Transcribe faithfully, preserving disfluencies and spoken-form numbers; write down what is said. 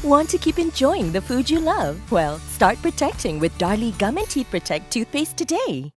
Want to keep enjoying the food you love? Well, start protecting with Darlie Gum and Teeth Protect toothpaste today.